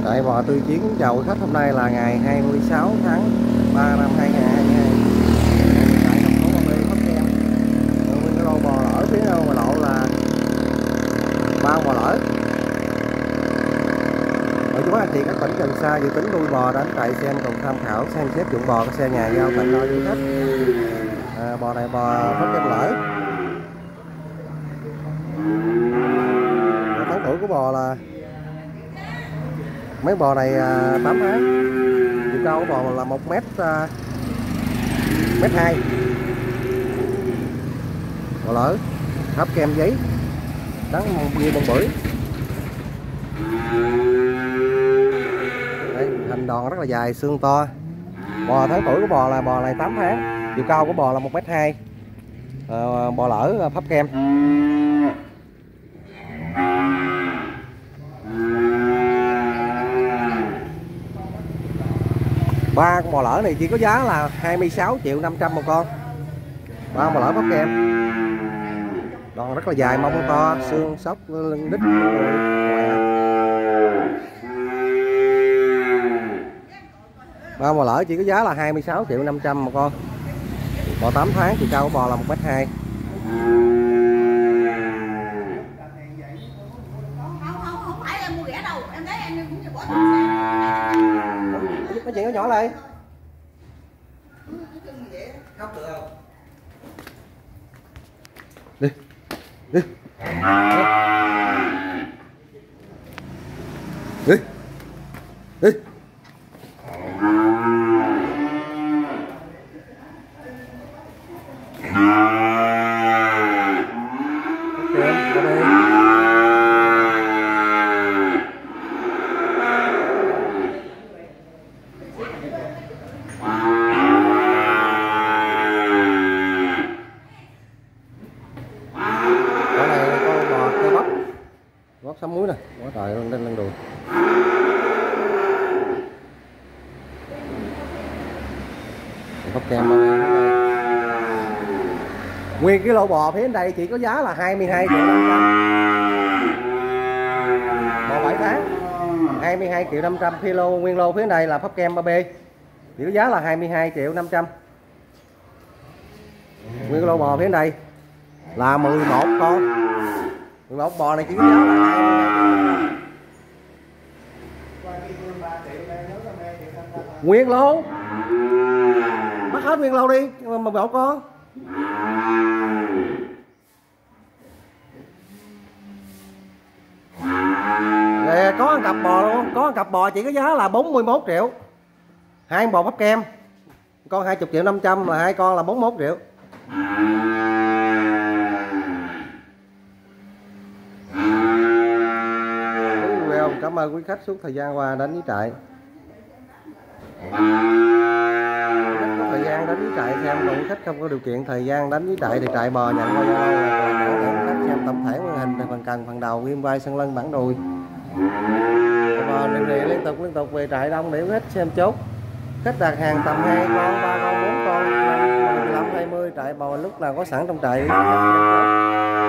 Tại bò tư chiến chào khách hôm nay là ngày 26 tháng 3 năm 2022. Tại thành phố Ba Mê, Bắc Giang. Nguyên cái lô bò lỡ phía đâu mà lộ là bao bò lỡ. Rồi chú bác anh chị các tỉnh gần xa dự tính nuôi bò đến tại xem cùng tham khảo xem xét dụng bò có xe nhà giao tận nơi du khách. Bò này bò Pháp Kem lỡ. Tháng tuổi của bò là mấy bò này 8 tháng. Chiều cao của bò là 1m2. Bò lỡ hấp kem giấy đắng bia bông bưởi. Đây, hình đòn rất là dài, xương to. Bò tháng tuổi của bò là bò này 8 tháng. Chiều cao của bò là 1m2. Bò lỡ Pháp Kem. Ba con bò lỡ này chỉ có giá là 26.500.000 một con. Ba bò lỡ Pháp Kem. Đòn rất là dài, mông to, xương sóc, lưng đít. Ba bò lỡ chỉ có giá là 26.500.000 một con. Bò 8 tháng, chiều cao của bò là 1m2. Không phải em mua rẻ đâu, em thấy em cũng như bỏ Nói chuyện nhỏ lại. Khóc được không? Đi. Đi. Đi. Đi. Bóc sắm muối nè, quá trời luôn, lên đùi. Pháp Kem nguyên cái lô bò phía bên đây chỉ có giá là 22.500.000. Bò 7 tháng 22.500.000 kg. Nguyên lô phía bên đây là Pháp Kem 3B chỉ có giá là 22.500.000. Nguyên cái lô bò phía bên đây là 11 con. Một bò này chỉ có giá là 22. Nguyên lô bắt hết nguyên lô đi mà một con. Rồi, có một cặp bò luôn, có một cặp bò chỉ có giá là 41 triệu. Hai bò Pháp Kem, con 20.500.000 mà hai con là 41 triệu. Cảm ơn quý khách suốt thời gian qua đến với trại. Thời gian đến với trại xem, còn quý khách không có điều kiện thời gian đến với trại thì trại bò nhận qua Zalo để khách xem tổng thể màn hình, phần cần, phần đầu, ghim vai, sân lưng, bản đùi. Bò này liên tục về trại đông để quý khách xem chốt. Khách đặt hàng tầm 2 con, 3 con, 4 con, 15, 20 trại bò lúc nào có sẵn trong trại.